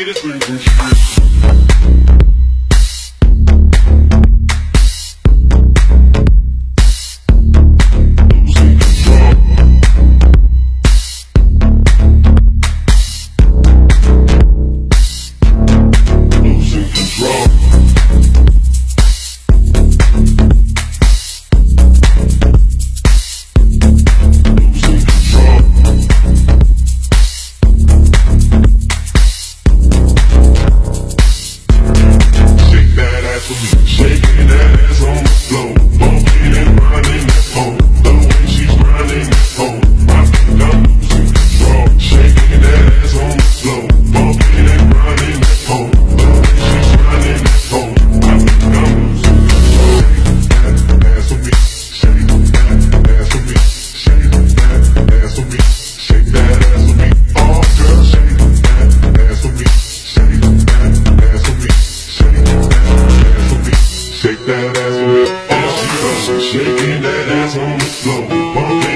this shit. Shaking that ass on the floor, bumping and grinding that pole. The way she's grinding that pole, I think I'm losing control. Shaking that ass on the floor, bumping and grinding that pole. The way she's grinding that pole, I think I'm losing control. Shake that ass on me, shake that ass on me, shake that ass on me, shake that ass on me. Oh girl, shake that ass on me, shake that ass on me, shake that ass on me. Shake that ass on me, oh, she shaking that ass on the floor, bumping.